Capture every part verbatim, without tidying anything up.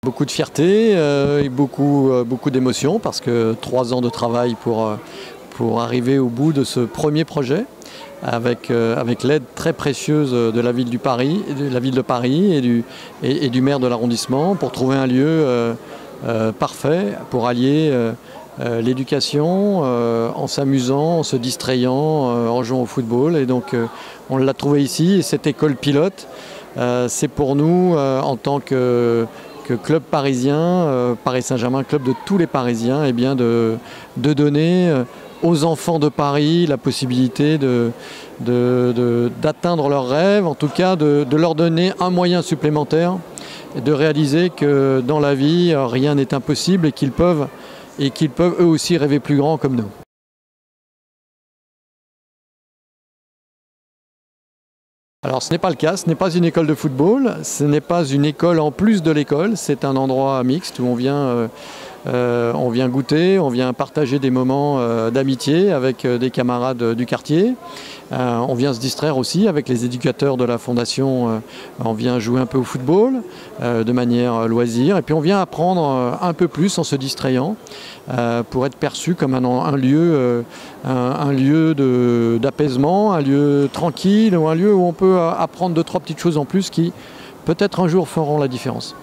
Beaucoup de fierté euh, et beaucoup, euh, beaucoup d'émotion parce que trois ans de travail pour, euh, pour arriver au bout de ce premier projet avec, euh, avec l'aide très précieuse de la ville, du Paris, de la ville de Paris et du, et, et du maire de l'arrondissement pour trouver un lieu euh, euh, parfait pour allier euh, euh, l'éducation euh, en s'amusant, en se distrayant, euh, en jouant au football. Et donc euh, on l'a trouvé ici et cette école pilote, euh, c'est pour nous euh, en tant que que club parisien, euh, Paris Saint-Germain, club de tous les Parisiens, eh bien de, de donner euh, aux enfants de Paris la possibilité de, de, de, d'atteindre leurs rêves, en tout cas de, de leur donner un moyen supplémentaire et de réaliser que dans la vie, rien n'est impossible et qu'ils peuvent, et qu'ils peuvent eux aussi rêver plus grand comme nous. Alors ce n'est pas le cas, ce n'est pas une école de football, ce n'est pas une école en plus de l'école, c'est un endroit mixte où on vient, euh, euh, on vient goûter, on vient partager des moments euh, d'amitié avec euh, des camarades du quartier. Euh, on vient se distraire aussi avec les éducateurs de la fondation, euh, on vient jouer un peu au football euh, de manière loisir et puis on vient apprendre euh, un peu plus en se distrayant euh, pour être perçu comme un, un lieu, euh, un, un lieu de, d'apaisement, un lieu tranquille ou un lieu où on peut apprendre deux, trois petites choses en plus qui peut-être un jour feront la différence.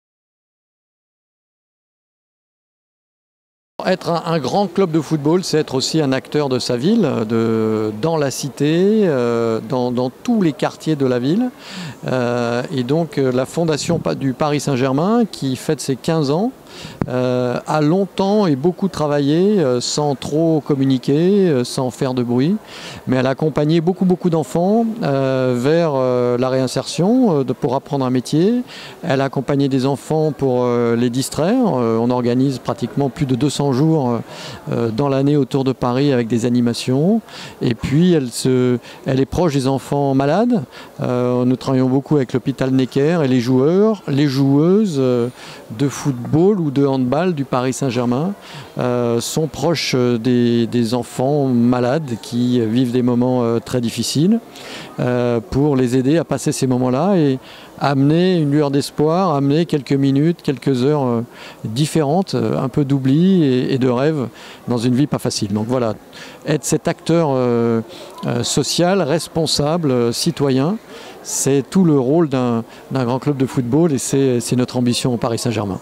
Être un, un grand club de football, c'est être aussi un acteur de sa ville, de, dans la cité, euh, dans, dans tous les quartiers de la ville. Euh, et donc la fondation du Paris Saint-Germain, qui fête ses quinze ans, euh, a longtemps et beaucoup travaillé euh, sans trop communiquer, euh, sans faire de bruit, mais elle a accompagné beaucoup beaucoup d'enfants euh, vers euh, la réinsertion euh, de, pour apprendre un métier. Elle a accompagné des enfants pour euh, les distraire. Euh, on organise pratiquement plus de deux cents jours euh, dans l'année autour de Paris avec des animations. Et puis elle, se, elle est proche des enfants malades. Euh, nous travaillons beaucoup avec l'hôpital Necker et les joueurs, les joueuses euh, de football ou de handball du Paris Saint-Germain euh, sont proches des, des enfants malades qui vivent des moments euh, très difficiles euh, pour les aider à passer ces moments-là et amener une lueur d'espoir, amener quelques minutes, quelques heures euh, différentes, un peu d'oubli et, et de rêve dans une vie pas facile. Donc voilà, être cet acteur euh, euh, social, responsable, euh, citoyen, c'est tout le rôle d'un d'un grand club de football et c'est c'est notre ambition au Paris Saint-Germain.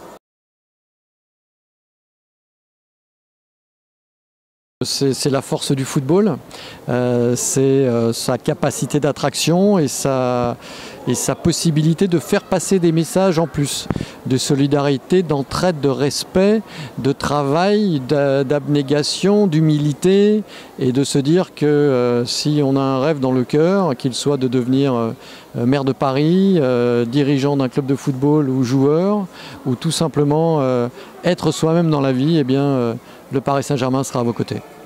C'est la force du football, euh, c'est euh, sa capacité d'attraction et sa, et sa possibilité de faire passer des messages en plus, de solidarité, d'entraide, de respect, de travail, d'abnégation, d'humilité et de se dire que euh, si on a un rêve dans le cœur, qu'il soit de devenir euh, maire de Paris, euh, dirigeant d'un club de football ou joueur, ou tout simplement euh, être soi-même dans la vie, eh bien, euh, le Paris Saint-Germain sera à vos côtés.